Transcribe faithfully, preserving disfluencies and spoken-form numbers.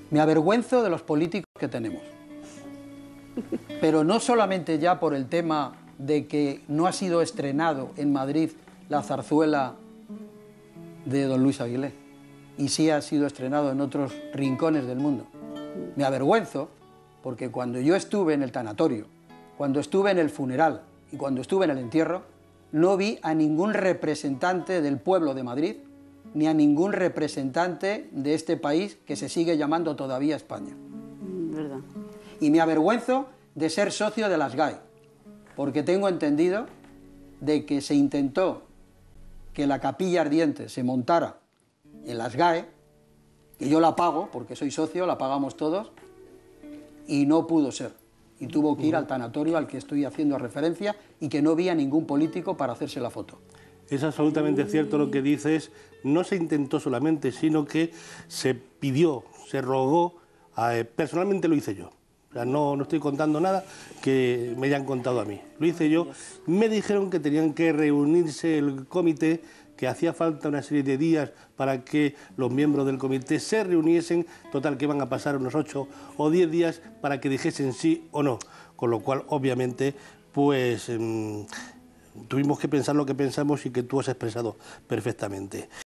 Me avergüenzo de los políticos que tenemos. Pero no solamente ya por el tema de que no ha sido estrenado en Madrid la zarzuela de don Luis Aguilé, y sí ha sido estrenado en otros rincones del mundo. Me avergüenzo porque cuando yo estuve en el tanatorio, cuando estuve en el funeral y cuando estuve en el entierro, no vi a ningún representante del pueblo de Madrid, ni a ningún representante de este país que se sigue llamando todavía España. ¿Verdad? Y me avergüenzo de ser socio de las G A E, porque tengo entendido de que se intentó que la Capilla Ardiente se montara en las G A E, que yo la pago, porque soy socio, la pagamos todos, y no pudo ser. Y tuvo que ir al tanatorio al que estoy haciendo referencia y que no vi a ningún político para hacerse la foto. Es absolutamente cierto lo que dices. No se intentó solamente, sino que se pidió, se rogó, eh, personalmente lo hice yo. O sea, no, no estoy contando nada que me hayan contado a mí. Lo hice yo. Me dijeron que tenían que reunirse el comité, que hacía falta una serie de días para que los miembros del comité se reuniesen, total que iban a pasar unos ocho o diez días para que dijesen sí o no, con lo cual obviamente pues mmm, tuvimos que pensar lo que pensamos y que tú has expresado perfectamente.